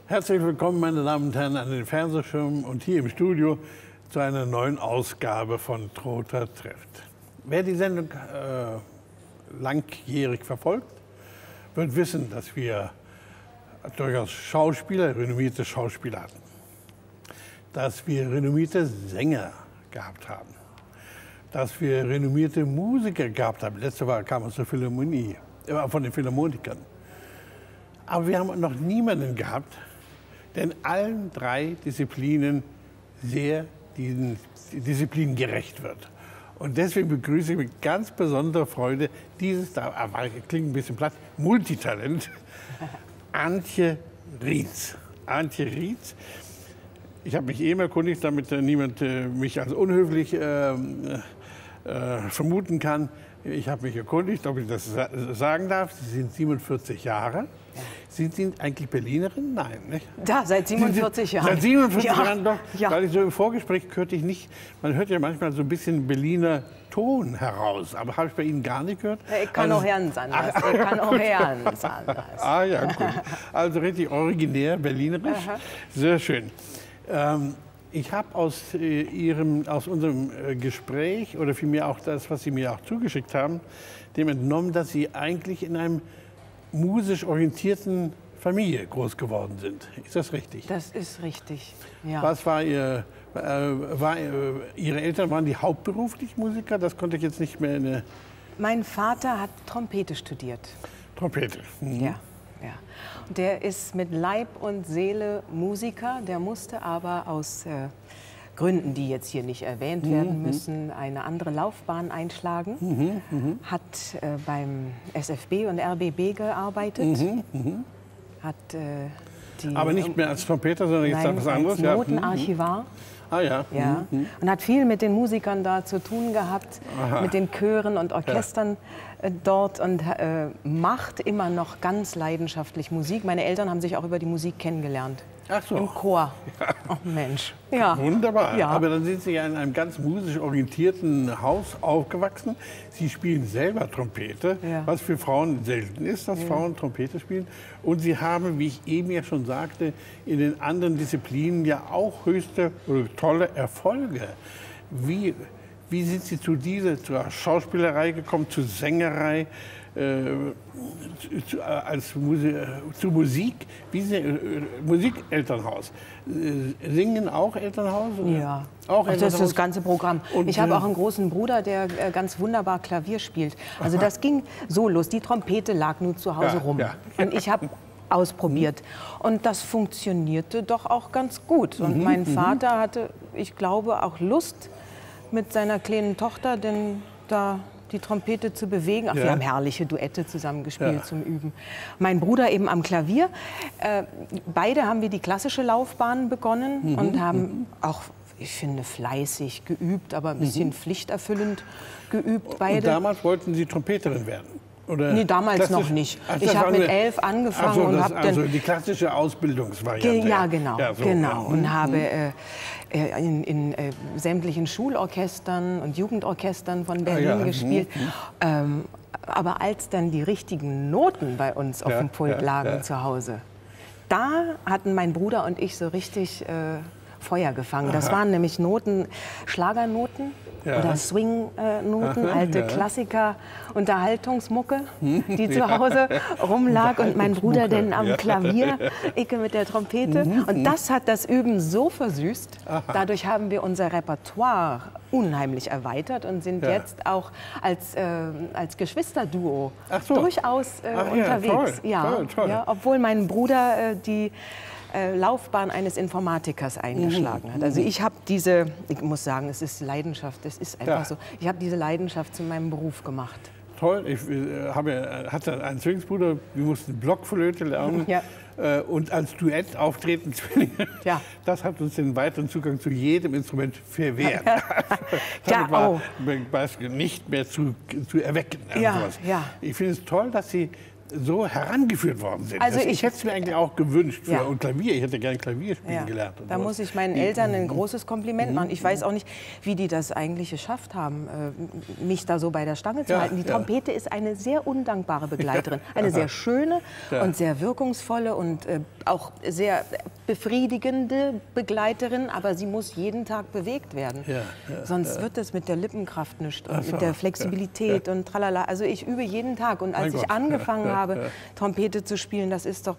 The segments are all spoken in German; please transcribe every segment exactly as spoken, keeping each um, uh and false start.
Herzlich willkommen, meine Damen und Herren, an den Fernsehschirmen und hier im Studio zu einer neuen Ausgabe von Trotha trifft. Wer die Sendung äh, langjährig verfolgt, wird wissen, dass wir durchaus Schauspieler, renommierte Schauspieler hatten. Dass wir renommierte Sänger gehabt haben. Dass wir renommierte Musiker gehabt haben. Letzte Woche kam aus der Philharmonie, äh, von den Philharmonikern. Aber wir haben noch niemanden gehabt, der in allen drei Disziplinen sehr diesen Disziplinen gerecht wird. Und deswegen begrüße ich mit ganz besonderer Freude dieses, da klingt ein bisschen platt, Multitalent, Antje Rietz. Antje Rietz. Ich habe mich eben erkundigt, damit niemand äh, mich als unhöflich äh, äh, vermuten kann. Ich habe mich erkundigt, ob ich das sagen darf. Sie sind siebenundvierzig Jahre. Ja. Sind Sie eigentlich Berlinerin? Nein, nicht? Ja, seit siebenundvierzig Jahren. Seit siebenundvierzig ja. Jahren doch. Ja. Weil ich so im Vorgespräch hörte ich nicht, man hört ja manchmal so ein bisschen Berliner Ton heraus. Aber habe ich bei Ihnen gar nicht gehört. Ja, ich kann also, auch ganz anders. Ich kann auch ganz anders. Ah ja, gut. Also richtig originär berlinerisch. Aha. Sehr schön. Ähm, Ich habe aus, äh, Ihrem, aus unserem äh, Gespräch oder vielmehr auch das, was Sie mir auch zugeschickt haben, dem entnommen, dass Sie eigentlich in einem musisch orientierten Familie groß geworden sind. Ist das richtig? Das ist richtig, ja. Was war Ihr, äh, war, äh, Ihre Eltern waren die hauptberuflich Musiker? Das konnte ich jetzt nicht mehr in eine... Mein Vater hat Trompete studiert. Trompete? Mhm. Ja. Ja. Der ist mit Leib und Seele Musiker, der musste aber aus äh, Gründen, die jetzt hier nicht erwähnt mhm. werden müssen, eine andere Laufbahn einschlagen. Mhm. Mhm. Hat äh, beim S F B und R B B gearbeitet. Mhm. Mhm. Hat, äh, die, aber nicht mehr als Trompeter, sondern jetzt nein, was anderes? Als Notenarchivar. Ja. Ah ja. Ja. Mhm. Und hat viel mit den Musikern da zu tun gehabt, aha, mit den Chören und Orchestern ja. äh, dort und äh, macht immer noch ganz leidenschaftlich Musik. Meine Eltern haben sich auch über die Musik kennengelernt. Ach so. Im Chor. Ja. Oh Mensch. Ja. Wunderbar. Ja. Aber dann sind Sie ja in einem ganz musisch orientierten Haus aufgewachsen. Sie spielen selber Trompete, ja. was für Frauen selten ist, dass ja. Frauen Trompete spielen. Und Sie haben, wie ich eben ja schon sagte, in den anderen Disziplinen ja auch höchste oder tolle Erfolge. Wie, wie sind Sie zu dieser, zur Schauspielerei gekommen, zur Sängerei? Äh, zu, äh, als Musi zu Musik, wie Sie, äh, Musikelternhaus. Äh, singen auch Elternhaus? Oder? Ja, auch Elternhaus? Das ist das ganze Programm. Und ich habe äh, auch einen großen Bruder, der äh, ganz wunderbar Klavier spielt. Also aha, das ging so los. Die Trompete lag nun zu Hause ja, rum. Ja. Und ich habe ausprobiert. Und das funktionierte doch auch ganz gut. Und mhm, mein Vater hatte, ich glaube, auch Lust, mit seiner kleinen Tochter denn da die Trompete zu bewegen. Ach, ja. Wir haben herrliche Duette zusammen gespielt ja. zum Üben. Mein Bruder eben am Klavier. Äh, beide haben wir die klassische Laufbahn begonnen mhm. und haben mhm. auch, ich finde, fleißig geübt, aber ein bisschen mhm. pflichterfüllend geübt. Beide. Und damals wollten Sie Trompeterin werden? Oder nee, damals noch nicht. Ach, ich habe mit elf angefangen so, und habe dann also die klassische Ausbildungsvariante. Ja, genau, ja, so, genau. Ja. Und habe äh, in, in äh, sämtlichen Schulorchestern und Jugendorchestern von Berlin ah, ja. gespielt. Mhm. Ähm, aber als dann die richtigen Noten bei uns auf ja, dem Pult ja, lagen ja. zu Hause, da hatten mein Bruder und ich so richtig äh, Feuer gefangen. Das Aha. waren nämlich Noten, Schlagernoten. Ja. Oder Swing-Noten, äh, alte ja. Klassiker, Unterhaltungsmucke, die zu Hause rumlag und mein Bruder denn am Klavier, ich mit der Trompete. Und das hat das Üben so versüßt. Aha. Dadurch haben wir unser Repertoire unheimlich erweitert und sind ja. jetzt auch als, äh, als Geschwisterduo so. durchaus äh, Ach, unterwegs. Ja, toll. Ja, toll, toll. Ja, obwohl mein Bruder äh, die Äh, Laufbahn eines Informatikers eingeschlagen mhm. hat. Also ich habe diese, ich muss sagen, es ist Leidenschaft, es ist einfach ja. so, ich habe diese Leidenschaft zu meinem Beruf gemacht. Toll, ich äh, habe, hatte einen Zwillingsbruder, wir mussten Blockflöte lernen ja. äh, und als Duett auftreten, Zwillinge. Ja. Das hat uns den weiteren Zugang zu jedem Instrument verwehrt. ja, war oh. nicht mehr zu, zu erwecken. Ja, ja. Ich finde es toll, dass Sie so herangeführt worden sind. Also das, ich, ich hätte es mir eigentlich auch gewünscht für ja. und Klavier. Ich hätte gerne Klavier spielen ja. gelernt. Da sowas. muss ich meinen Eltern ein großes Kompliment machen. Ich weiß auch nicht, wie die das eigentlich geschafft haben, mich da so bei der Stange zu ja, halten. Die ja. Trompete ist eine sehr undankbare Begleiterin. Eine sehr schöne ja. und sehr wirkungsvolle und äh, auch sehr befriedigende Begleiterin. Aber sie muss jeden Tag bewegt werden. Ja, ja, Sonst ja. wird es mit der Lippenkraft nicht und so, mit der Flexibilität ja, ja. und tralala. Also ich übe jeden Tag. Und als Mein ich Gott. angefangen Ja, habe, ja. Trompete zu spielen, das ist doch...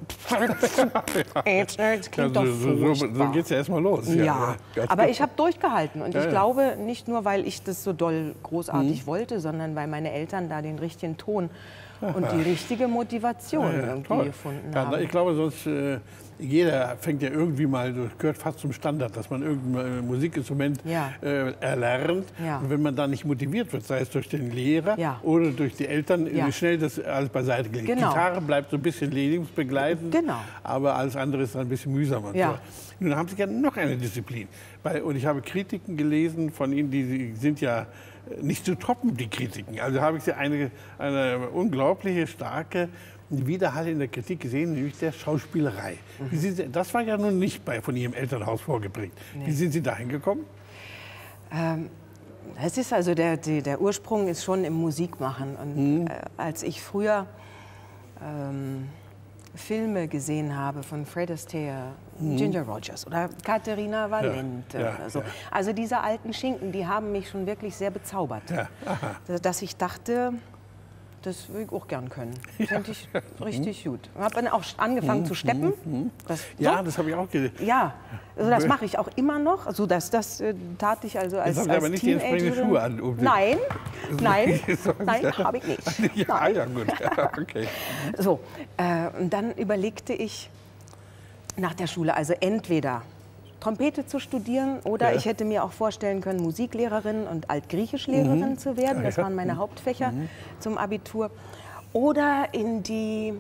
Das klingt Ja, doch so so, so furchtbar. geht es ja erstmal los. Ja, ja, ja. aber ich habe durchgehalten. Und Ja, ich ja. glaube, nicht nur, weil ich das so doll großartig Mhm. wollte, sondern weil meine Eltern da den richtigen Ton und die richtige Motivation Ja, ja, irgendwie toll. gefunden Ja, haben. ich glaube, sonst äh, jeder fängt ja irgendwie mal, das gehört fast zum Standard, dass man irgendein äh, Musikinstrument Ja. äh, erlernt. Ja. Und wenn man da nicht motiviert wird, sei es durch den Lehrer Ja. oder durch die Eltern, Ja. wie schnell das alles beiseite gelegt. Genau. Gitarre bleibt so ein bisschen lebensbegleitend, Genau. aber alles andere ist dann ein bisschen mühsamer. Ja. So. Nun haben Sie ja noch eine Disziplin. Weil, und ich habe Kritiken gelesen von Ihnen, die sind ja nicht zu toppen, die Kritiken. Also habe ich eine, eine unglaubliche, starke Widerhall in der Kritik gesehen, nämlich der Schauspielerei. Wie sind Sie, das war ja nun nicht bei, von Ihrem Elternhaus vorgeprägt. Nee. Wie sind Sie dahin gekommen? Ähm, es ist also der, die, der Ursprung ist schon im Musikmachen. Und Mhm. äh, als ich früher ähm, Filme gesehen habe von Fred Astaire, Mhm. Ginger Rogers oder Katharina Valente. Ja, ja, oder so. ja. Also diese alten Schinken, die haben mich schon wirklich sehr bezaubert. Ja, aha. Dass ich dachte, das würde ich auch gern können. Finde ich richtig gut. Ich habe dann auch angefangen zu steppen. Das, so. Ja, das habe ich auch gesehen. Ja, also das mache ich auch immer noch. Also das, das äh, tat ich also als, Jetzt haben Sie als aber nicht die entsprechenden Teenagerin. Schuhe an, um die- Nein, nein, So, nein, ja. habe ich nicht. Ja, Nein. ja, gut. Ja, okay. So, äh, und dann überlegte ich nach der Schule, also entweder Trompete zu studieren oder Ja. ich hätte mir auch vorstellen können, Musiklehrerin und Altgriechischlehrerin zu werden. Das Ja. waren meine Hauptfächer zum Abitur. Oder in die,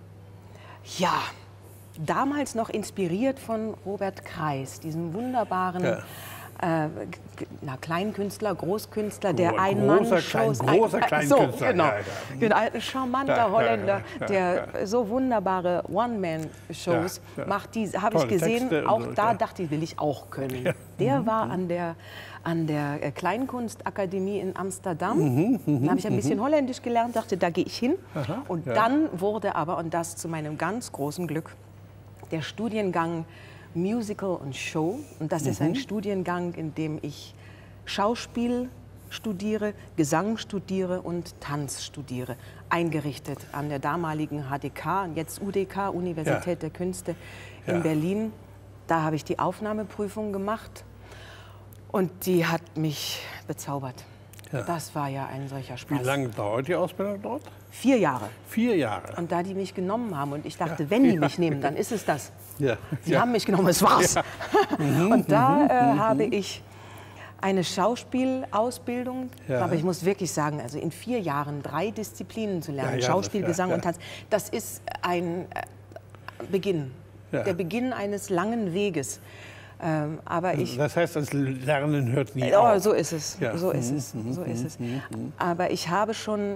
ja, damals noch inspiriert von Robert Kreis, diesem wunderbaren Ja. äh, g- na, Kleinkünstler, Großkünstler, der Gro- Ein-Mann-Shows. großer Klein- großer ein- äh, Kleinkünstler, So, genau. ja, ja. Genau, ein charmanter Ja, ja, ja, Holländer, ja, der so wunderbare One-Man-Shows Ja, ja. macht. Die habe ich Tolle gesehen. Texte und Auch so, da ja. dachte ich, will ich auch können. Der war an der, an der äh, Kleinkunstakademie in Amsterdam. Da habe ich ein bisschen Holländisch gelernt, dachte, da gehe ich hin. Aha, Und ja. dann wurde aber, und das zu meinem ganz großen Glück, der Studiengang Musical und Show. Und das ist ein Studiengang, in dem ich Schauspiel studiere, Gesang studiere und Tanz studiere. Eingerichtet an der damaligen H D K, jetzt U D K, Universität Ja. der Künste in Ja. Berlin. Da habe ich die Aufnahmeprüfung gemacht und die hat mich bezaubert. Ja. Das war ja ein solcher Wie Spaß. lange dauert die Ausbildung dort? Vier Jahre. Vier Jahre. Und da die mich genommen haben und ich dachte, Ja. wenn die Ja. mich nehmen, dann ist es das. Ja. Sie Ja. haben mich genommen, es war's. Und da äh, habe ich eine Schauspielausbildung, Ja. aber ich muss wirklich sagen, also in vier Jahren drei Disziplinen zu lernen, Ja, ja, Schauspiel, das- ja, Gesang ja. und Tanz, das ist ein äh, Beginn, Ja. der Beginn eines langen Weges. Ähm, aber ich Das heißt, das Lernen hört nie Oh, auf. so ist es, Ja. so ist es, so ist es. Aber ich habe schon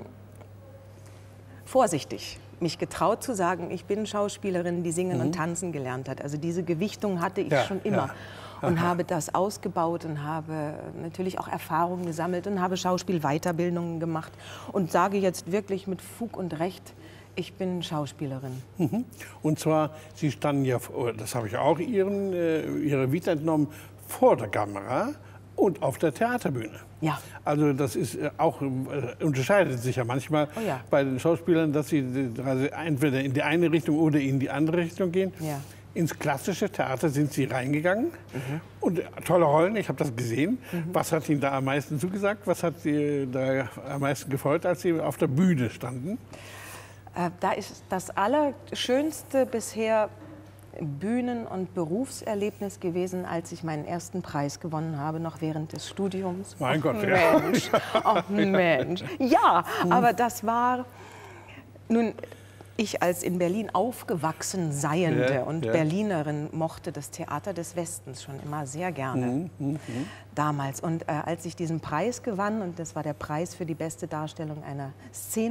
vorsichtig mich getraut zu sagen, ich bin Schauspielerin, die singen und tanzen gelernt hat. Also diese Gewichtung hatte ich Ja, schon immer. ja. Und habe das ausgebaut und habe natürlich auch Erfahrungen gesammelt und habe Schauspielweiterbildungen gemacht und sage jetzt wirklich mit Fug und Recht, ich bin Schauspielerin. Mhm. Und zwar, Sie standen ja, vor- das habe ich auch Ihren, äh, Ihrer Vita entnommen, vor der Kamera und auf der Theaterbühne. Ja. Also das ist äh, auch, äh, unterscheidet sich ja manchmal Oh ja. bei den Schauspielern, dass sie äh, also entweder in die eine Richtung oder in die andere Richtung gehen. Ja. Ins klassische Theater sind Sie reingegangen und äh, tolle Rollen, ich habe das gesehen. Was hat Ihnen da am meisten zugesagt? Was hat Sie da am meisten gefreut, als Sie auf der Bühne standen? Äh, Da ist das Allerschönste bisher Bühnen- und Berufserlebnis gewesen, als ich meinen ersten Preis gewonnen habe, noch während des Studiums. Mein Och, Gott, ja. Mensch, ach Mensch. Ja, aber das war nun... Ich als in Berlin aufgewachsen Seiende Ja, und ja. Berlinerin mochte das Theater des Westens schon immer sehr gerne damals. Und äh, als ich diesen Preis gewann, und das war der Preis für die beste Darstellung einer Szene,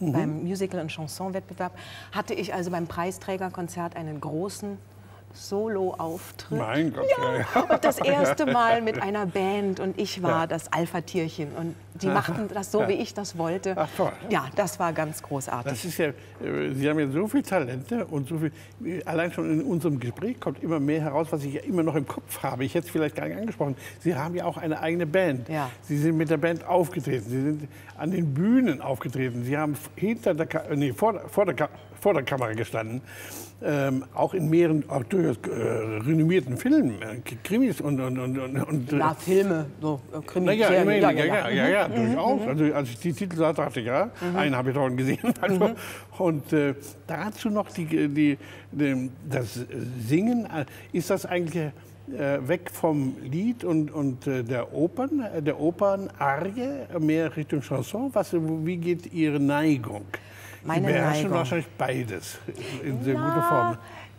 mhm. beim Musical- und Chanson-Wettbewerb, hatte ich also beim Preisträgerkonzert einen großen Solo-Auftritt. Mein Gott. Ja. Ja. Und das erste Mal mit einer Band und ich war ja. das Alpha-Tierchen und die machten das so, ja. wie ich das wollte. Ach toll. Ja, das war ganz großartig. Das ist ja, Sie haben ja so viele Talente und so viel, allein schon in unserem Gespräch kommt immer mehr heraus, was ich ja immer noch im Kopf habe. Ich hätte es vielleicht gar nicht angesprochen. Sie haben ja auch eine eigene Band. Ja. Sie sind mit der Band aufgetreten. Sie sind an den Bühnen aufgetreten. Sie haben hinter der, nee, vor, vor, der, vor der Kamera gestanden. Ähm, auch in mehreren auch durchaus äh, renommierten Filmen, äh, Krimis und... und, und, und Na, Filme, so äh, Krimis. Na ja, immerhin, ja, ja, ja, ja, ja, mhm. durchaus. Mhm. Also als ich die Titel sah, dachte ich, ja, mhm. einen habe ich schon gesehen. Also, mhm. Und äh, dazu noch die, die, die, das Singen, ist das eigentlich äh, weg vom Lied und, und äh, der Opern, der Opernarie, mehr Richtung Chanson? Was, wie geht Ihre Neigung? Meine Sie beherrschen Neigung. wahrscheinlich beides in sehr Na, guter Form.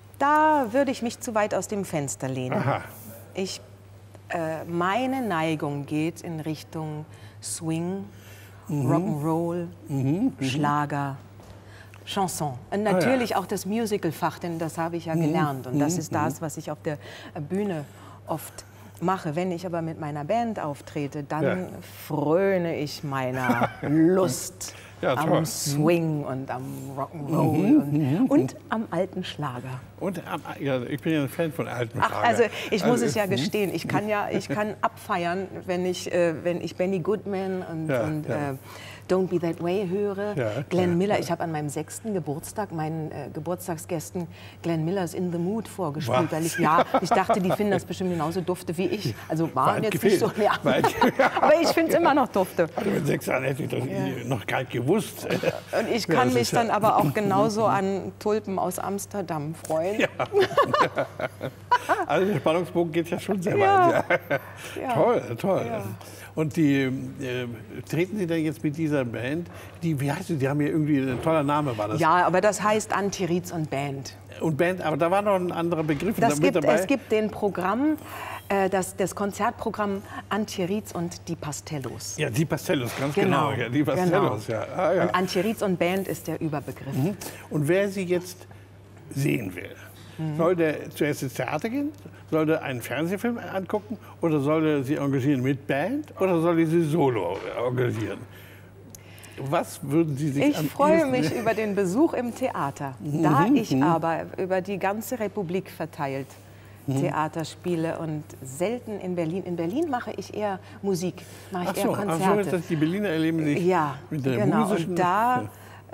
Da würde ich mich zu weit aus dem Fenster lehnen. Aha. Ich, äh, meine Neigung geht in Richtung Swing, mhm. Rock'n'Roll, mhm. Schlager, Chanson. Und natürlich ah, ja. auch das Musical-Fach, denn das habe ich ja mhm. gelernt. Und das ist das, was ich auf der Bühne oft mache. Wenn ich aber mit meiner Band auftrete, dann ja. fröne ich meiner Lust. Ja, am Swing und am Rock'n'Roll mhm, und, und am alten Schlager. Und ja, ich bin ja ein Fan von alten Ach, Schlager. Also ich muss also, es ja gestehen, ich kann ja, ich kann abfeiern, wenn ich, äh, wenn ich Benny Goodman und, ja, und ja. Äh, Don't Be That Way höre. Ja, Glenn ja, Miller, ja. ich habe an meinem sechsten Geburtstag meinen äh, Geburtstagsgästen Glenn Millers In the Mood vorgespielt. Weil ich, ja, ich dachte, die finden das bestimmt genauso dufte wie ich. Also waren Weit jetzt gefehlt. nicht so. Ja. Aber ich finde es immer noch dufte. Also mit sechs Jahren hätte ich das ja. noch gar nicht gewusst. Und ich kann ja, mich dann ja. aber auch genauso an Tulpen aus Amsterdam freuen. Ja. Also der Spannungsbogen geht ja schon sehr ja. weit. Ja. Ja. Toll, toll. Ja. Und die, äh, treten Sie denn jetzt mit dieser Band, die, wie heißt sie, die haben ja irgendwie, ein toller Name war das. Ja, aber das heißt Antiriz und Band. Und Band, aber da war noch ein anderer Begriff das mit gibt, dabei. Es gibt den Programm, äh, das, das Konzertprogramm Antiriz und die Pastellos. Ja, die Pastellos, ganz genau. genau. Ja, die Pastellos, genau. ja. Ah, ja. Und Antiriz und Band ist der Überbegriff. Mhm. Und wer sie jetzt sehen will, mhm. soll der zuerst ins Theater gehen, soll der einen Fernsehfilm angucken oder soll er sie engagieren mit Band oder soll er sie solo engagieren? Was würden Sie sich Ich am freue ehesten mich über den Besuch im Theater. Mhm. Da ich mhm. aber über die ganze Republik verteilt mhm. Theater spiele und selten in Berlin. In Berlin mache ich eher Musik, mache ich ach so, eher Konzerte. Ach so, das die Berliner erleben sich ja, mit der genau. musischen... Und da,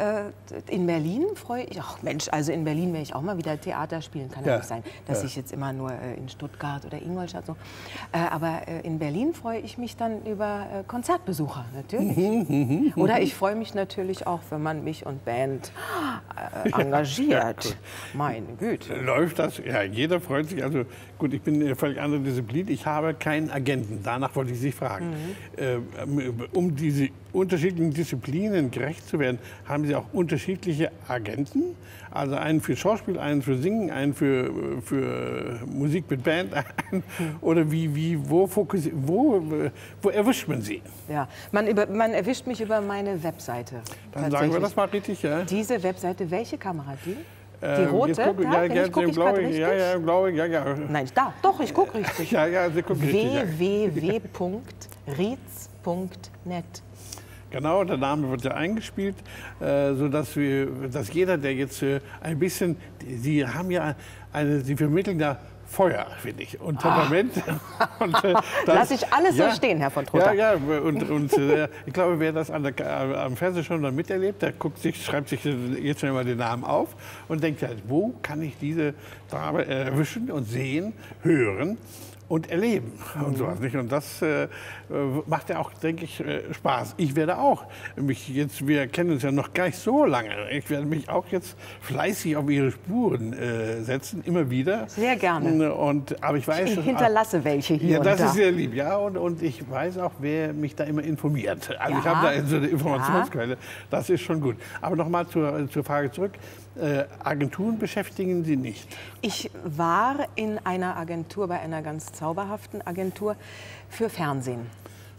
in Berlin freue ich, ach Mensch, also in Berlin werde ich auch mal wieder Theater spielen, kann ja nicht sein, dass ja. ich jetzt immer nur in Stuttgart oder Ingolstadt so, aber in Berlin freue ich mich dann über Konzertbesucher, natürlich. Mhm, oder ich freue mich natürlich auch, wenn man mich und Band äh, engagiert. Ja, meine Güte. Läuft das? Ja, jeder freut sich. Also gut, ich bin eine völlig andere Disziplin. Ich habe keinen Agenten. Danach wollte ich Sie fragen. Mhm. Äh, um diese unterschiedlichen Disziplinen gerecht zu werden, haben Sie auch unterschiedliche Agenten? Also einen für Schauspiel, einen für Singen, einen für, für Musik mit Band? Oder wie, wie, wo, fokus, wo, wo erwischt man Sie? Ja, man, über, man erwischt mich über meine Webseite. Dann sagen wir das mal richtig, ja? Diese Webseite, welche Kamera? Die? Die äh, rote? Guck, da? Ja, ja, ich, guck ich blaue, richtig? ja, ja, blaue, ja, ja. Nein, da, doch, ich gucke richtig. Ja, ja, Sie gucken richtig. w w w punkt rietz punkt net. Genau, der Name wird ja eingespielt, äh, sodass wir, dass jeder, der jetzt äh, ein bisschen, Sie haben ja eine, Sie vermitteln ja Feuer, finde ich, und Temperament. Oh. Und, äh, lass ich alles ja, so stehen, Herr von Trotha. Ja, ja, und, und äh, ich glaube, wer das an der, am Fernsehen schon dann miterlebt, der guckt sich, schreibt sich jetzt schon mal den Namen auf und denkt, ja, wo kann ich diese Dame erwischen und sehen, hören und erleben und sowas, nicht? Und das äh, macht ja auch, denke ich, äh, Spaß. Ich werde auch mich jetzt, wir kennen uns ja noch gar nicht so lange, ich werde mich auch jetzt fleißig auf Ihre Spuren äh, setzen, immer wieder. Sehr gerne. Und, aber ich weiß, ich hinterlasse welche hier ja, und das da. ist sehr lieb, ja, und, und ich weiß auch, wer mich da immer informiert. Also ja. ich habe da so eine Informationsquelle, ja. Das ist schon gut. Aber nochmal zur, zur Frage zurück. Äh, Agenturen beschäftigen Sie nicht? Ich war in einer Agentur, bei einer ganz zauberhaften Agentur für Fernsehen.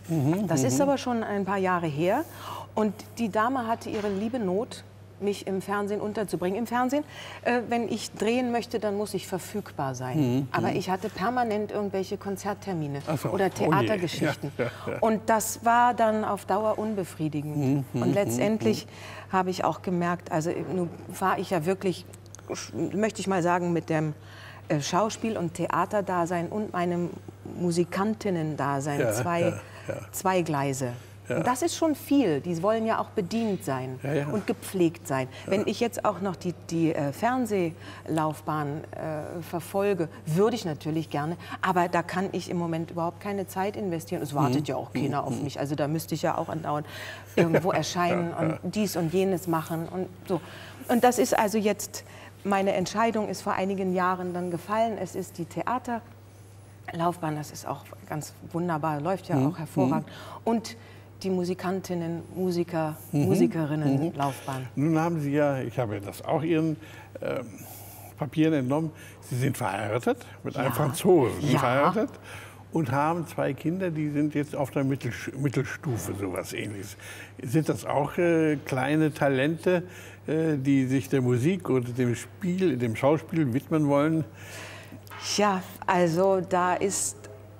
Mhm, das ist aber schon ein paar Jahre her. Und die Dame hatte ihre liebe Not, mich im Fernsehen unterzubringen. Im Fernsehen, äh, wenn ich drehen möchte, dann muss ich verfügbar sein. Mhm. Aber ich hatte permanent irgendwelche Konzerttermine so. oder Theatergeschichten. Oh ja, ja, ja. Und das war dann auf Dauer unbefriedigend. Mhm. Und letztendlich mhm. habe ich auch gemerkt, also nun war ich ja wirklich, möchte ich mal sagen, mit dem äh, Schauspiel- und Theaterdasein und meinem Musikantinnen-Dasein ja, zwei, ja, ja. zwei Gleise. Ja. Und das ist schon viel. Die wollen ja auch bedient sein ja, ja. und gepflegt sein. Ja. Wenn ich jetzt auch noch die, die äh, Fernsehlaufbahn äh, verfolge, würde ich natürlich gerne. Aber da kann ich im Moment überhaupt keine Zeit investieren. Es wartet mhm. ja auch keiner mhm. auf mich. Also da müsste ich ja auch andauernd irgendwo erscheinen ja, ja. und dies und jenes machen. Und, so. Und das ist also jetzt, meine Entscheidung ist vor einigen Jahren dann gefallen. Es ist die Theaterlaufbahn, das ist auch ganz wunderbar, läuft ja mhm. auch hervorragend. Und die Musikantinnen, Musiker, mhm. Musikerinnen-Laufbahn. Mhm. Nun haben Sie ja, ich habe das auch Ihren ähm, Papieren entnommen, Sie sind verheiratet mit ja. einem Franzosen ja. verheiratet und haben zwei Kinder, die sind jetzt auf der Mittel, Mittelstufe, sowas Ähnliches. Sind das auch äh, kleine Talente, äh, die sich der Musik oder dem Spiel, dem Schauspiel widmen wollen? Ja, also da ist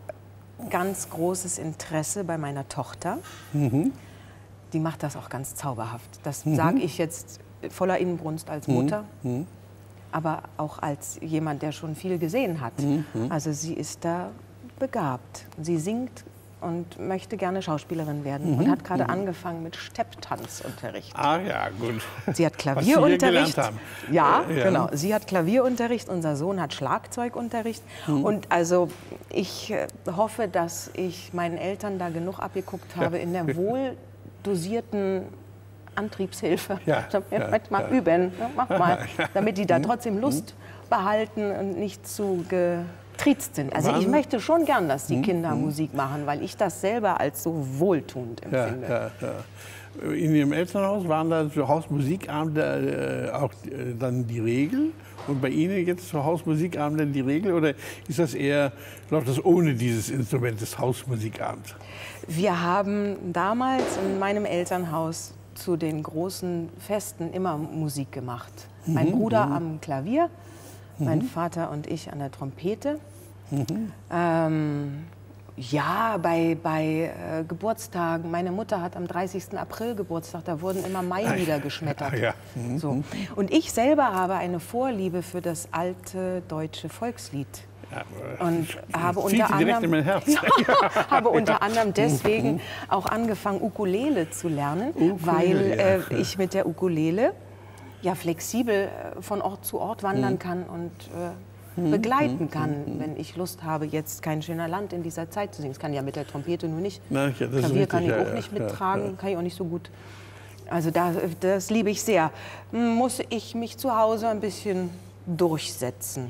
ganz großes Interesse bei meiner Tochter. Mhm. Die macht das auch ganz zauberhaft. Das mhm. sage ich jetzt voller Inbrunst als Mutter, mhm. aber auch als jemand, der schon viel gesehen hat. Mhm. Also sie ist da begabt. Sie singt und möchte gerne Schauspielerin werden mhm. und hat gerade mhm. angefangen mit Stepptanzunterricht. Ah ja, gut. Sie hat Klavierunterricht. Was Sie hier ja, ja, genau. Sie hat Klavierunterricht, unser Sohn hat Schlagzeugunterricht. Mhm. Und also ich hoffe, dass ich meinen Eltern da genug abgeguckt habe ja. in der wohl dosierten Antriebshilfe. Ja, ja, mal ja. üben, mach mal, damit die da trotzdem Lust behalten und nicht zu getriezt sind. Also ich möchte schon gern, dass die Kinder Musik machen, weil ich das selber als so wohltuend empfinde. Ja, ja, ja. In Ihrem Elternhaus waren da so Hausmusikabende äh, auch äh, dann die Regel? Und bei Ihnen jetzt zu Hausmusikabende die Regel? Oder ist das eher, läuft das ohne dieses Instrument des Hausmusikabends? Wir haben damals in meinem Elternhaus zu den großen Festen immer Musik gemacht. Mhm. Mein Bruder mhm. am Klavier, mhm. mein Vater und ich an der Trompete. Mhm. Ähm, ja, bei, bei äh, Geburtstagen. Meine Mutter hat am dreißigsten April Geburtstag, da wurden immer Mailieder geschmettert. Ja. Mhm. So. Und ich selber habe eine Vorliebe für das alte deutsche Volkslied. Ja, und habe unter, anderem, ja, habe unter anderem deswegen auch angefangen, Ukulele zu lernen, Ukulele, weil äh, ja. ich mit der Ukulele ja flexibel von Ort zu Ort wandern kann und äh, begleiten kann, wenn ich Lust habe, jetzt kein schöner Land in dieser Zeit zu singen. Das kann ja mit der Trompete nur nicht. Na, ja, Klavier richtig, kann ich auch ja, nicht mittragen, ja, ja. kann ich auch nicht so gut. Also das, das liebe ich sehr. Muss ich mich zu Hause ein bisschen durchsetzen.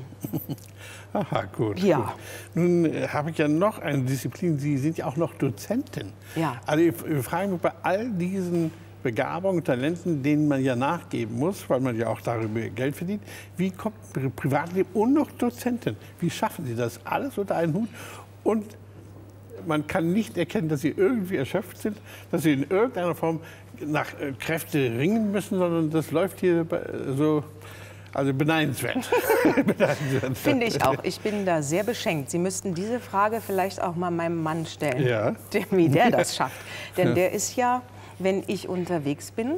Aha, gut. Ja. Gut. Nun äh, habe ich ja noch eine Disziplin. Sie sind ja auch noch Dozentin. Ja. Also ich, ich frage mich bei all diesen Begabungen, Talenten, denen man ja nachgeben muss, weil man ja auch darüber Geld verdient. Wie kommt Privatleben und noch Dozentin? Wie schaffen Sie das alles unter einen Hut? Und man kann nicht erkennen, dass Sie irgendwie erschöpft sind, dass Sie in irgendeiner Form nach äh, Kräfte ringen müssen, sondern das läuft hier so. Also beneidenswert. beneidenswert. Finde ich auch. Ich bin da sehr beschenkt. Sie müssten diese Frage vielleicht auch mal meinem Mann stellen, ja. wie der das schafft. Denn der ist ja, wenn ich unterwegs bin,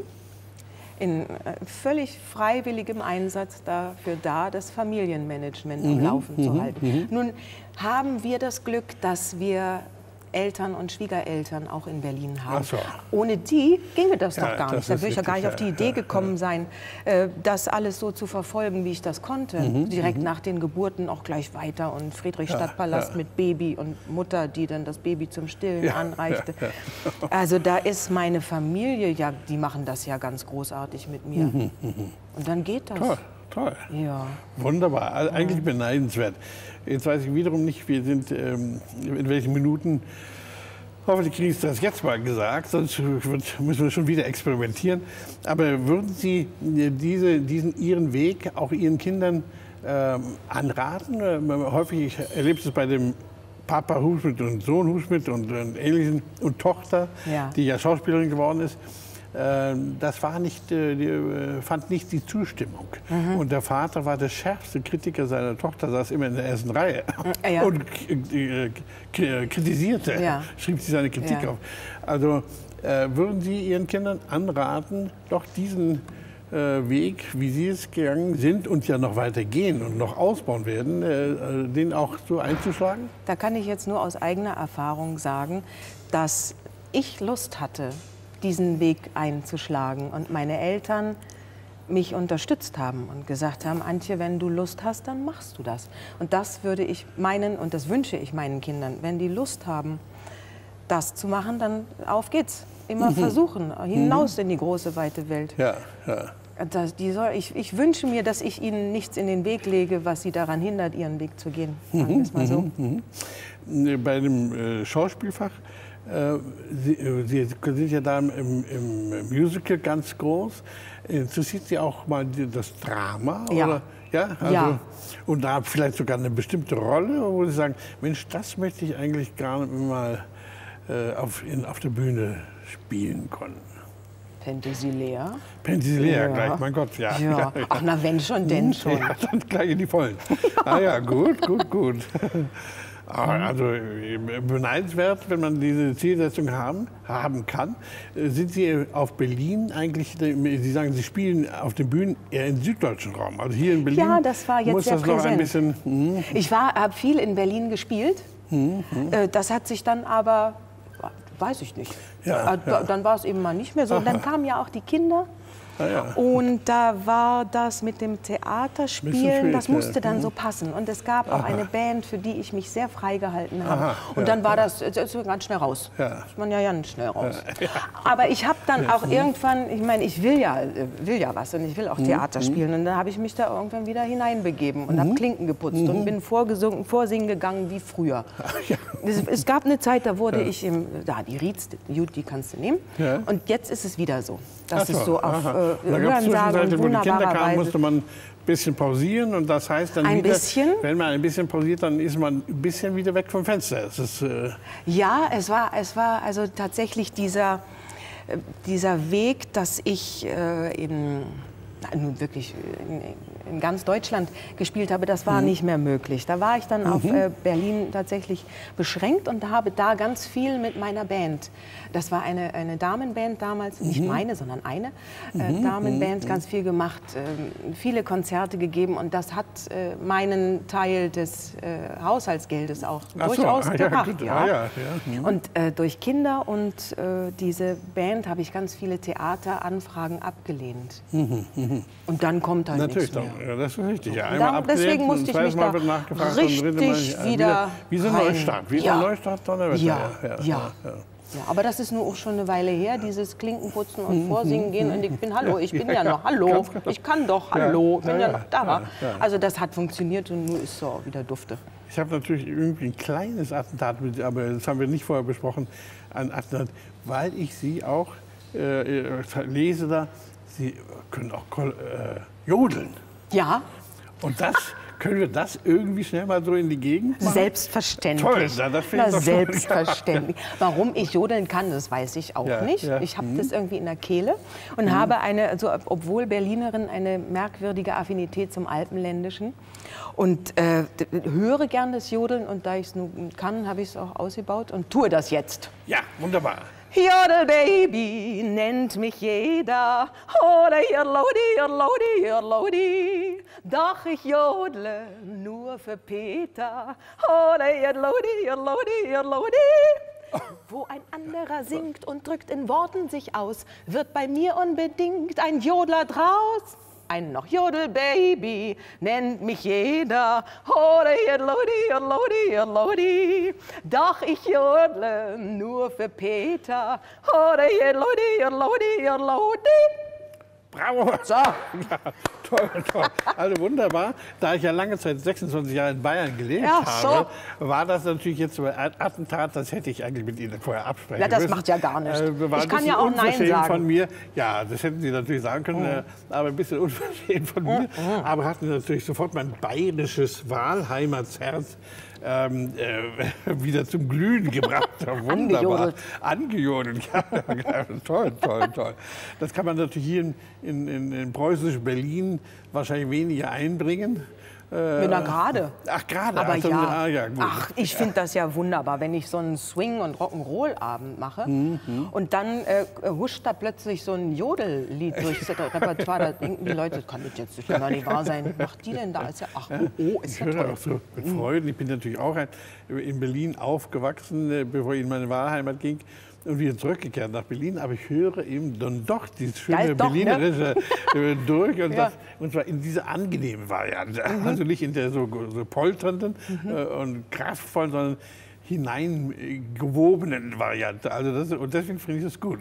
in völlig freiwilligem Einsatz dafür da, das Familienmanagement am mhm. Laufen mhm. zu halten. Mhm. Nun haben wir das Glück, dass wir Eltern und Schwiegereltern auch in Berlin haben. So. Ohne die ginge das ja, doch gar das nicht. Da würde ich ja gar nicht auf die Idee gekommen sein, das alles so zu verfolgen, wie ich das konnte. Mhm, Direkt mhm. nach den Geburten auch gleich weiter und Friedrichstadtpalast ja, ja. mit Baby und Mutter, die dann das Baby zum Stillen ja, anreichte. Ja, ja. Also da ist meine Familie, ja, die machen das ja ganz großartig mit mir. Mhm, mhm. Und dann geht das. Toll. Toll. Ja. Wunderbar, also eigentlich ja. beneidenswert. Jetzt weiß ich wiederum nicht, wir sind ähm, in welchen Minuten. Hoffentlich kriege ich das jetzt mal gesagt, sonst müssen wir schon wieder experimentieren. Aber würden Sie diese, diesen Ihren Weg auch Ihren Kindern ähm, anraten? Häufig, ich erlebe es bei dem Papa Hufschmidt und Sohn Hufschmidt und, und ähnlichen und Tochter, ja. die ja Schauspielerin geworden ist. Das war nicht, die, fand nicht die Zustimmung. Mhm. Und der Vater war der schärfste Kritiker seiner Tochter, saß immer in der ersten Reihe ja. und kritisierte, ja. schrieb sie seine Kritik ja. auf. Also äh, würden Sie Ihren Kindern anraten, doch diesen äh, Weg, wie Sie es gegangen sind und ja noch weiter gehen und noch ausbauen werden, äh, den auch so einzuschlagen? Da kann ich jetzt nur aus eigener Erfahrung sagen, dass ich Lust hatte, diesen Weg einzuschlagen und meine Eltern mich unterstützt haben und gesagt haben, Antje, wenn du Lust hast, dann machst du das. Und das würde ich meinen und das wünsche ich meinen Kindern. Wenn die Lust haben, das zu machen, dann auf geht's. Immer mhm. versuchen, hinaus mhm. in die große, weite Welt. Ja, ja. Das, die soll, ich, ich wünsche mir, dass ich ihnen nichts in den Weg lege, was sie daran hindert, ihren Weg zu gehen. Sagen wir es mal so. Mhm. Bei dem äh, Schauspielfach, äh, Sie, äh, Sie sind ja da im, im Musical ganz groß. Interessiert Sie auch mal das Drama? Ja. Oder? Ja, also, ja. Und da vielleicht sogar eine bestimmte Rolle, wo Sie sagen, Mensch, das möchte ich eigentlich gerne mal äh, auf, in, auf der Bühne spielen können. Penthesilea? Penthesilea, ja. gleich, mein Gott, ja. ja. ja. Ach, na wenn schon, denn schon. Ja, dann gleich in die Vollen. Ah ja, gut, gut, gut. Also beneidenswert, wenn man diese Zielsetzung haben, haben kann. Sind Sie auf Berlin eigentlich, Sie sagen, Sie spielen auf den Bühnen eher im süddeutschen Raum, also hier in Berlin? Ja, das war jetzt muss sehr das noch präsent. Ein bisschen, hm. Ich habe viel in Berlin gespielt. Hm, hm. Das hat sich dann aber, weiß ich nicht, ja, ja. dann war es eben mal nicht mehr so. Und dann kamen ja auch die Kinder. Ah, ja. Und da war das mit dem Theaterspielen, das musste dann so passen. Und es gab auch Aha. eine Band, für die ich mich sehr frei gehalten habe. Aha, und ja, dann war ja. das, das ist ganz schnell raus. Ja. Ist man ja ganz schnell raus. Ja. Aber ich habe dann auch irgendwann, ich meine, ich will ja, will ja was und ich will auch Theater mhm. spielen. Und dann habe ich mich da irgendwann wieder hineinbegeben und mhm. habe Klinken geputzt mhm. und bin vorgesungen, vorsingen gegangen wie früher. Ja. Es, es gab eine Zeit, da wurde ja. ich, im, da die Rieds, die, die kannst du nehmen. Ja. Und jetzt ist es wieder so. Das so, ist so auf äh, Hörensagen und wo die Kinder kamen, Weise. musste man ein bisschen pausieren und das heißt dann ein wieder, bisschen? wenn man ein bisschen pausiert, dann ist man ein bisschen wieder weg vom Fenster. Es ist, äh ja, es war, es war also tatsächlich dieser, dieser Weg, dass ich äh, in, nun wirklich in, in ganz Deutschland gespielt habe, das war mhm. nicht mehr möglich. Da war ich dann mhm. auf äh, Berlin tatsächlich beschränkt und habe da ganz viel mit meiner Band. Das war eine, eine Damenband damals, mhm. nicht meine, sondern eine äh, mhm. Damenband, ganz viel gemacht, äh, viele Konzerte gegeben und das hat äh, meinen Teil des äh, Haushaltsgeldes auch Ach durchaus so, ah, gebracht. Ja, ja. Ah, ja, ja. Mhm. Und äh, durch Kinder und äh, diese Band habe ich ganz viele Theateranfragen abgelehnt. Mhm. Mhm. Und dann kommt halt Natürlich, nichts mehr. Ja, das ist richtig. Ja, einmal dann, deswegen musste ich mich da richtig Mal, wieder Wie so ein Neustart. Wie so ein Neustart, Donnerwetter. Ja, ja, ja. ja. Ja, aber das ist nur auch schon eine Weile her, dieses Klinkenputzen und Vorsingen gehen. Und ich bin, hallo, ich bin ja, ja noch, hallo, ich kann doch, hallo, ich bin ja, ja noch da. Ja, ja. Also das hat funktioniert und nur ist so wieder dufte. Ich habe natürlich irgendwie ein kleines Attentat, aber das haben wir nicht vorher besprochen, ein Attentat, weil ich Sie auch äh, lese da, Sie können auch äh, jodeln. Ja. Und das... Können wir das irgendwie schnell mal so in die Gegend machen? Selbstverständlich. Toll, na, das na, selbstverständlich. Ja. Warum ich jodeln kann, das weiß ich auch ja, nicht. Ja. Ich habe mhm. das irgendwie in der Kehle und mhm. habe eine, also, obwohl Berlinerin, eine merkwürdige Affinität zum Alpenländischen und äh, höre gern das Jodeln und da ich es nun kann, habe ich es auch ausgebaut und tue das jetzt. Ja, wunderbar. Jodelbaby nennt mich jeder, oder Jodlodi, Jodlodi, Jodlodi. Doch ich jodle nur für Peter, oder Jodlodi, Jodlodi, Jodlodi. Wo ein anderer singt und drückt in Worten sich aus, wird bei mir unbedingt ein Jodler draus. Ein noch Jodelbaby nennt mich jeder, oder Jodlodi, Jodlodi, Jodlodi. Doch ich jodle nur für Peter, oder Jodlodi, Jodlodi, Jodlodi. Bravo! So. Ja, toll, toll. Also wunderbar. Da ich ja lange Zeit, sechsundzwanzig Jahre in Bayern gelebt ja, so. habe, war das natürlich jetzt so ein Attentat, das hätte ich eigentlich mit Ihnen vorher absprechen müssen. Ja, das müssen. macht ja gar nichts. Äh, ich kann ja auch Nein sagen. Von mir. Ja, das hätten Sie natürlich sagen können, mhm. äh, aber ein bisschen unverschämt von mir. Mhm. Aber hatten natürlich sofort mein bayerisches Wahlheimatsherz ähm, äh, wieder zum Glühen gebracht. Wunderbar. Angejodelt. Ja, ja, toll, toll, toll. Das kann man natürlich hier in, in, in, in preußisch Berlin wahrscheinlich weniger einbringen. Mit einer Gerade. Ach, gerade. Aber also, ja. Ah, ja gut. Ach, ich finde das ja wunderbar, wenn ich so einen Swing- und Rock'n'Roll-Abend mache mhm. und dann äh, huscht da plötzlich so ein Jodellied durchs Repertoire. Da denken die Leute, das kann jetzt das kann doch nicht wahr sein. Was macht die denn da? Ist ja, ach, oh, oh, ist ja ich höre toll. auch so mit Freuden. Ich bin natürlich auch ein, in Berlin aufgewachsen, bevor ich in meine Wahlheimat ging. Und wieder zurückgekehrt nach Berlin, aber ich höre eben dann doch dieses schöne ja, doch, Berlinerische ne? durch und, ja. das, und zwar in dieser angenehmen Variante. Mhm. Also nicht in der so, so polternden mhm. äh, und kraftvollen, sondern hineingewobenen Variante. Also das, und deswegen finde ich das gut.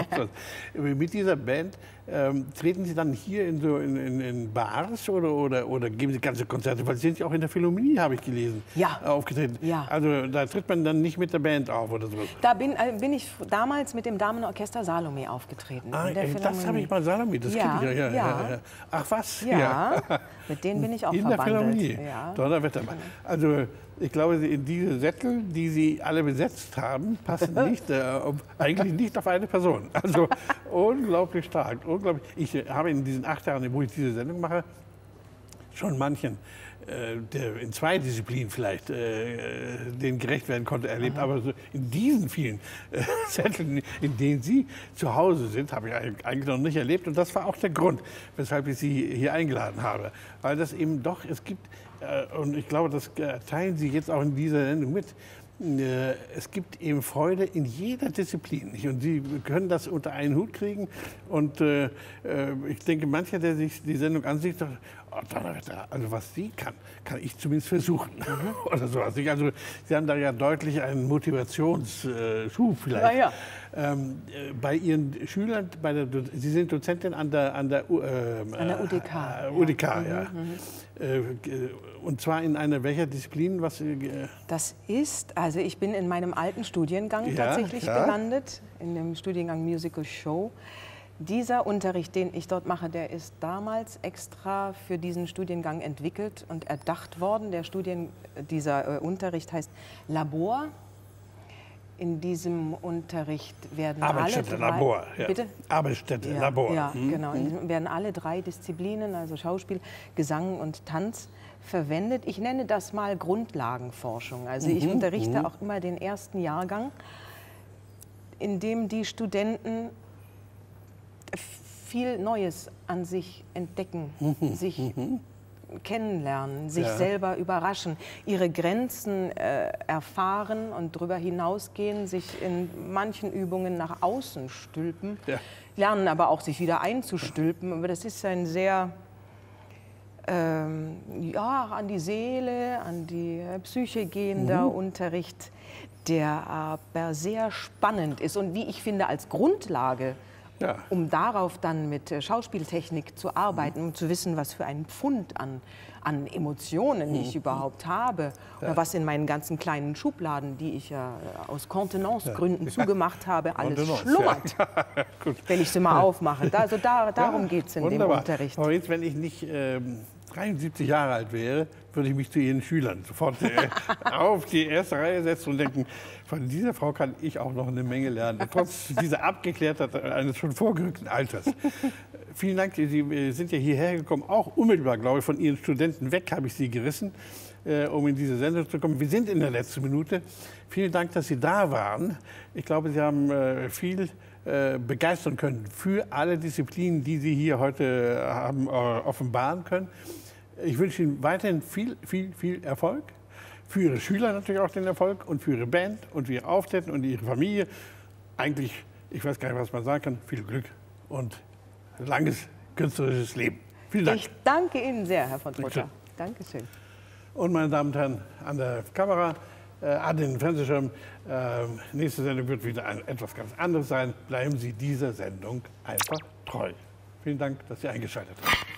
Mit dieser Band ähm, treten Sie dann hier in, so in, in, in Bars oder, oder, oder geben Sie ganze Konzerte? Weil Sie sind ja auch in der Philharmonie, habe ich gelesen, ja. aufgetreten. Ja. Also da tritt man dann nicht mit der Band auf oder so? Da bin, äh, bin ich damals mit dem Damenorchester Salome aufgetreten. Ah, das habe ich mal, Salome, das ja, kenne ich ja, ja, ja. ja. Ach was? Ja, ja, mit denen bin ich auch in verbandelt. In der Philharmonie? Ja. Donnerwetter. Also ich glaube, in diese Sättel, die Sie alle besetzt haben, passen nicht, äh, eigentlich nicht auf eine Person. Also unglaublich stark. Unglaublich. Ich habe in diesen acht Jahren, wo ich diese Sendung mache, schon manchen, äh, der in zwei Disziplinen vielleicht äh, denen gerecht werden konnte, erlebt. Aha. Aber so in diesen vielen äh, Sätteln, in denen Sie zu Hause sind, habe ich eigentlich noch nicht erlebt. Und das war auch der Grund, weshalb ich Sie hier eingeladen habe. Weil das eben doch, es gibt, und ich glaube, das teilen Sie jetzt auch in dieser Sendung mit. Es gibt eben Freude in jeder Disziplin. Und Sie können das unter einen Hut kriegen. Und äh, ich denke, mancher, der sich die Sendung ansieht, sagt, oh, also was sie kann, kann ich zumindest versuchen. Mhm. Oder sowas. Also Sie haben da ja deutlich einen Motivationsschub vielleicht. Ja, ja. Ähm, bei Ihren Schülern, bei der, Sie sind Dozentin an der, an der, äh, an der U D K. Äh, U D K, ja. ja. Mhm. Äh, und zwar in einer welcher Disziplin? Was, äh, das ist, also ich bin in meinem alten Studiengang ja, tatsächlich ja. gelandet, in dem Studiengang Musical Show. Dieser Unterricht, den ich dort mache, der ist damals extra für diesen Studiengang entwickelt und erdacht worden. Der Studien, dieser äh, Unterricht heißt Labor. In diesem Unterricht werden Arbeitsstätte, alle drei, Labor. Ja. Bitte? Arbeitsstätte, ja, Labor. Ja, hm. genau. In werden alle drei Disziplinen, also Schauspiel, Gesang und Tanz, verwendet. Ich nenne das mal Grundlagenforschung. Also ich mhm, unterrichte mhm. auch immer den ersten Jahrgang, in dem die Studenten viel Neues an sich entdecken, mhm, sich mhm. kennenlernen, sich ja. selber überraschen, ihre Grenzen äh, erfahren und darüber hinausgehen, sich in manchen Übungen nach außen stülpen, ja. lernen aber auch sich wieder einzustülpen. Aber das ist ein sehr ähm, ja, an die Seele, an die Psyche gehender mhm. Unterricht, der aber sehr spannend ist und wie ich finde als Grundlage, ja. um darauf dann mit Schauspieltechnik zu arbeiten, um zu wissen, was für einen Pfund an, an Emotionen ich überhaupt habe, ja. oder was in meinen ganzen kleinen Schubladen, die ich ja aus Kontenancegründen ja. zugemacht habe, alles schlummert, ja. wenn ich sie mal aufmache. Also da, darum ja. geht es in Wunderbar. dem Unterricht. Aber jetzt, wenn ich nicht ähm, dreiundsiebzig Jahre alt wäre, würde ich mich zu Ihren Schülern sofort äh, auf die erste Reihe setzen und denken, von dieser Frau kann ich auch noch eine Menge lernen, trotz dieser Abgeklärtheit eines schon vorgerückten Alters. Vielen Dank, Sie sind ja hierher gekommen, auch unmittelbar, glaube ich, von Ihren Studenten weg habe ich Sie gerissen, äh, um in diese Sendung zu kommen. Wir sind in der letzten Minute. Vielen Dank, dass Sie da waren. Ich glaube, Sie haben äh, viel äh, begeistern können für alle Disziplinen, die Sie hier heute haben äh, offenbaren können. Ich wünsche Ihnen weiterhin viel, viel, viel Erfolg. Für Ihre Schüler natürlich auch den Erfolg und für Ihre Band und für Ihr Auftreten und Ihre Familie. Eigentlich, ich weiß gar nicht, was man sagen kann, viel Glück und langes künstlerisches Leben. Vielen Dank. Ich danke Ihnen sehr, Herr von Trotha. Dankeschön. Und meine Damen und Herren, an der Kamera, äh, an den Fernsehschirm, äh, nächste Sendung wird wieder ein, etwas ganz anderes sein. Bleiben Sie dieser Sendung einfach treu. Vielen Dank, dass Sie eingeschaltet haben.